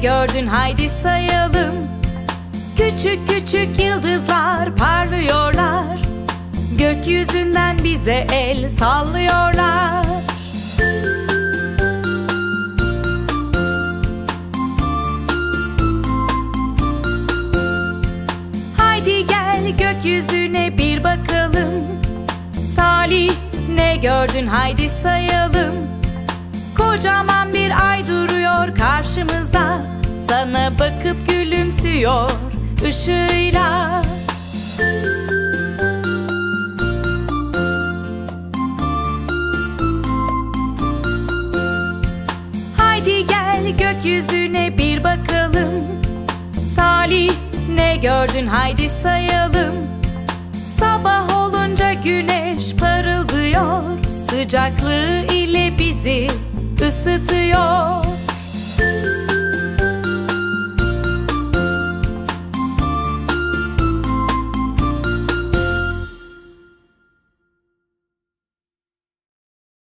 gördün haydi sayalım. Küçük küçük yıldızlar parlıyorlar. Gökyüzünden bize el sallıyorlar. Haydi gel gökyüzüne bir bakalım. Salih, ne gördün haydi sayalım. Kocaman bir ay duruyor karşımızda. Sana bakıp gülümsüyor ışığıyla. Haydi gel gökyüzüne bir bakalım. Salih, ne gördün haydi sayalım. Sabah olunca güneş parıldıyor. Sıcaklığı ile bizi ısıtıyor.